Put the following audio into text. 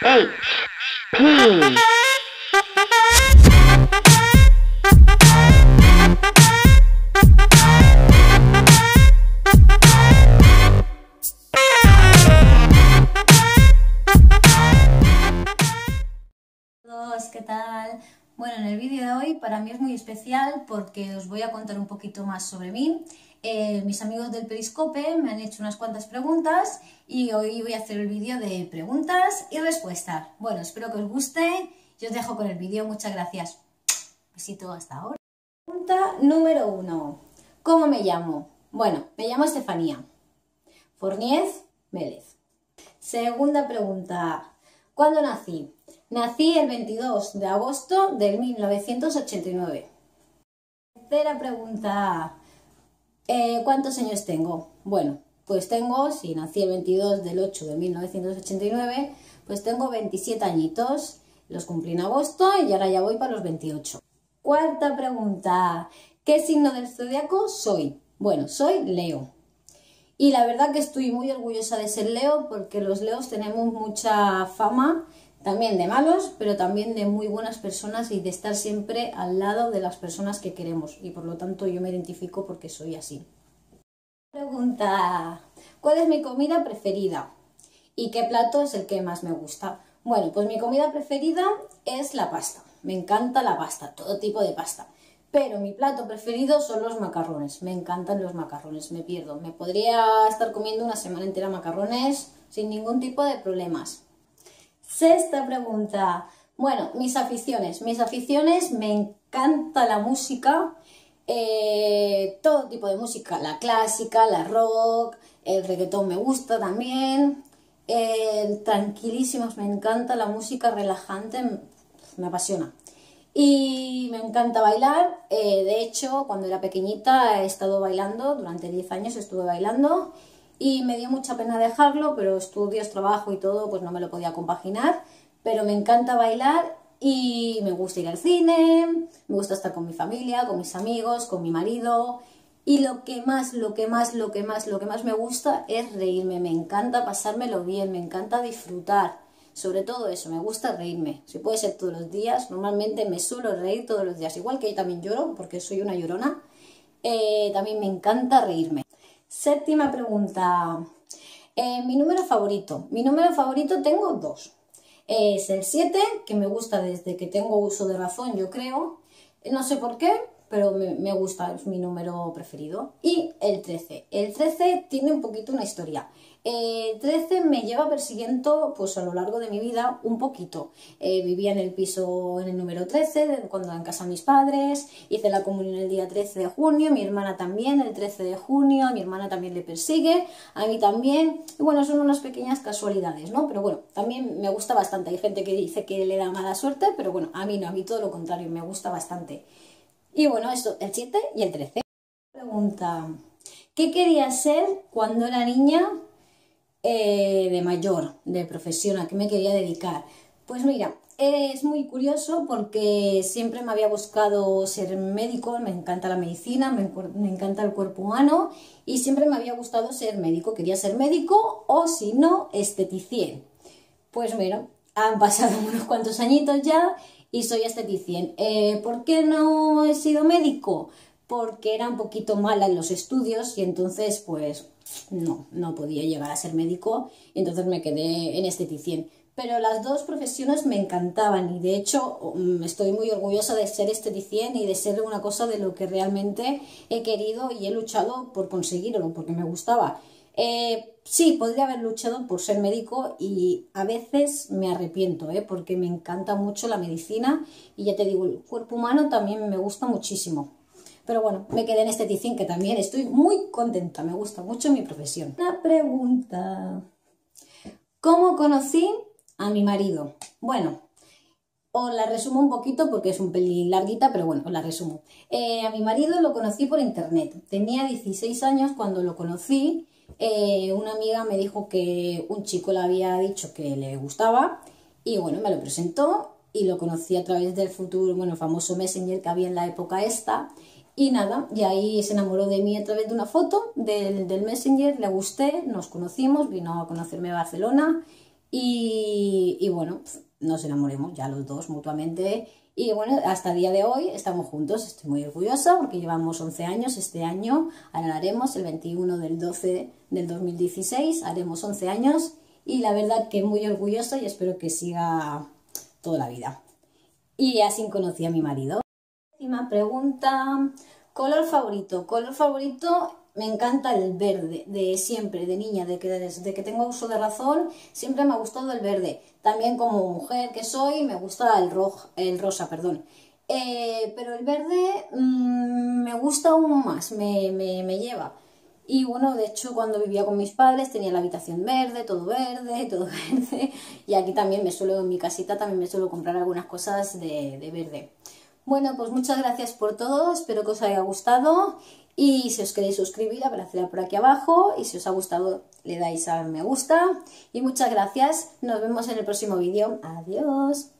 HP. ¿Qué tal? Bueno, en el vídeo de hoy para mí es muy especial porque os voy a contar un poquito más sobre mí. Mis amigos del Periscope me han hecho unas cuantas preguntas y hoy voy a hacer el vídeo de preguntas y respuestas. Bueno, espero que os guste y os dejo con el vídeo. Muchas gracias. Besito, hasta ahora. Pregunta número 1. ¿Cómo me llamo? Bueno, me llamo Estefanía Forniez Vélez. Segunda pregunta. ¿Cuándo nací? Nací el 22 de agosto de 1989. Tercera pregunta. ¿Cuántos años tengo? Bueno, pues tengo, si nací el 22 del 8 de 1989, pues tengo 27 añitos. Los cumplí en agosto y ahora ya voy para los 28. Cuarta pregunta. ¿Qué signo del zodiaco soy? Bueno, soy Leo. Y la verdad que estoy muy orgullosa de ser Leo porque los Leos tenemos mucha fama, también de malos, pero también de muy buenas personas y de estar siempre al lado de las personas que queremos. Y por lo tanto yo me identifico porque soy así. Pregunta. ¿Cuál es mi comida preferida? ¿Y qué plato es el que más me gusta? Bueno, pues mi comida preferida es la pasta. Me encanta la pasta, todo tipo de pasta. Pero mi plato preferido son los macarrones. Me encantan los macarrones, me pierdo. Me podría estar comiendo una semana entera macarrones sin ningún tipo de problemas. Sexta pregunta. Bueno, mis aficiones. Mis aficiones, me encanta la música, todo tipo de música, la clásica, la rock, el reggaetón me gusta también, tranquilísimos, me encanta la música relajante, me apasiona. Y me encanta bailar, de hecho, cuando era pequeñita he estado bailando, durante 10 años estuve bailando y me dio mucha pena dejarlo, pero estudios, trabajo y todo, pues no me lo podía compaginar, pero me encanta bailar y me gusta ir al cine, me gusta estar con mi familia, con mis amigos, con mi marido y lo que más me gusta es reírme, me encanta pasármelo bien, me encanta disfrutar. Sobre todo eso, me gusta reírme. Si puede ser todos los días, normalmente me suelo reír todos los días. Igual que yo también lloro, porque soy una llorona, también me encanta reírme. Séptima pregunta. Mi número favorito. Mi número favorito tengo dos. Es el 7, que me gusta desde que tengo uso de razón, yo creo. No sé por qué, pero me gusta, es mi número preferido. Y el 13. El 13 tiene un poquito una historia. El 13 me lleva persiguiendo pues a lo largo de mi vida un poquito. Vivía en el piso en el número 13, cuando en casa de mis padres, hice la comunión el día 13 de junio, mi hermana también el 13 de junio, a mi hermana también le persigue, a mí también, y bueno, son unas pequeñas casualidades, ¿no? Pero bueno, también me gusta bastante, hay gente que dice que le da mala suerte, pero bueno, a mí no, a mí todo lo contrario, me gusta bastante. Y bueno, esto, el 7 y el 13. Pregunta, ¿qué quería ser cuando era niña? De mayor, de profesión, ¿a qué me quería dedicar? Pues mira, es muy curioso porque siempre me había buscado ser médico, me encanta la medicina, me encanta el cuerpo humano y siempre me había gustado ser médico, quería ser médico o si no, esteticien. Pues bueno, han pasado unos cuantos añitos ya y soy esteticien. ¿Por qué no he sido médico? Porque era un poquito mala en los estudios y entonces pues no podía llegar a ser médico y entonces me quedé en esteticien. Pero las dos profesiones me encantaban y de hecho estoy muy orgullosa de ser esteticien y de ser una cosa de lo que realmente he querido y he luchado por conseguirlo porque me gustaba. Sí, podría haber luchado por ser médico y a veces me arrepiento, porque me encanta mucho la medicina y ya te digo, el cuerpo humano también me gusta muchísimo. Pero bueno, me quedé en esteticien, que también estoy muy contenta, me gusta mucho mi profesión. Una pregunta. ¿Cómo conocí a mi marido? Bueno, os la resumo un poquito porque es un pelín larguita, pero bueno, os la resumo. A mi marido lo conocí por internet. Tenía 16 años cuando lo conocí. Una amiga me dijo que un chico le había dicho que le gustaba y bueno, me lo presentó y lo conocí a través del famoso Messenger que había en la época esta. Y nada, y ahí se enamoró de mí a través de una foto del Messenger, le gusté, nos conocimos, vino a conocerme a Barcelona y bueno, nos enamoremos ya los dos mutuamente. Y bueno, hasta el día de hoy estamos juntos, estoy muy orgullosa porque llevamos 11 años este año, ahora haremos el 21 del 12 del 2016, haremos 11 años y la verdad que muy orgullosa y espero que siga toda la vida. Y así conocí a mi marido. Última pregunta, color favorito. Color favorito, me encanta el verde, de siempre, de niña, desde que tengo uso de razón, siempre me ha gustado el verde. También como mujer que soy, me gusta el rosa, perdón. Pero el verde me gusta aún más, me lleva. Y bueno, de hecho, cuando vivía con mis padres tenía la habitación verde, todo verde, todo verde. Y aquí también en mi casita también me suelo comprar algunas cosas de verde. Bueno, pues muchas gracias por todo, espero que os haya gustado y si os queréis suscribir, aparecerá por aquí abajo y si os ha gustado le dais a me gusta y muchas gracias, nos vemos en el próximo vídeo, adiós.